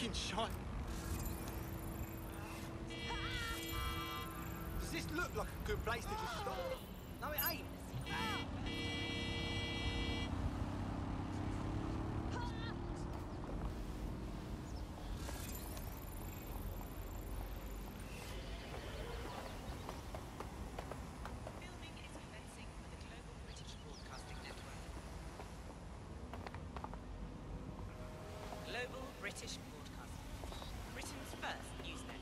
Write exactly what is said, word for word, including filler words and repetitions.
fucking shot. Does this look like a good place to just stop? No, it ain't. Filming is commencing for the Global British Broadcasting Network. Global British Broadcasting, Britain's first news network.